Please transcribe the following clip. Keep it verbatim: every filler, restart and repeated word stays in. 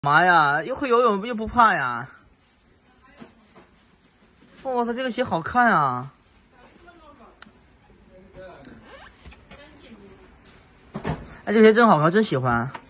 妈呀，又会游泳又不怕呀！我操，这个鞋好看啊！哎，这个鞋真好看，真喜欢。